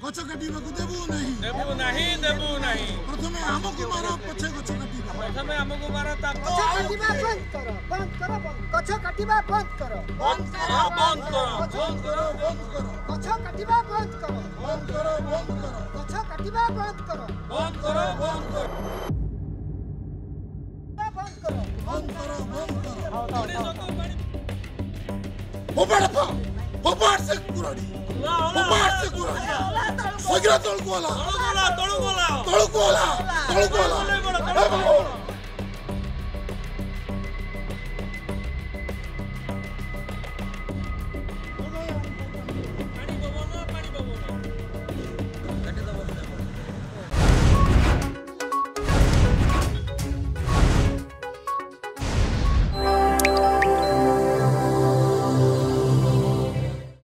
गछ काटिबाकू देबू नहीं प्रथमे हमकु मारो पछे गछ काटिबा गछ काटिबा बंद करो गछ काटिबा बंद करो गछ काटिबा बंद करो गछ काटिबा बंद करो Popar se kurani Sagira tolku wala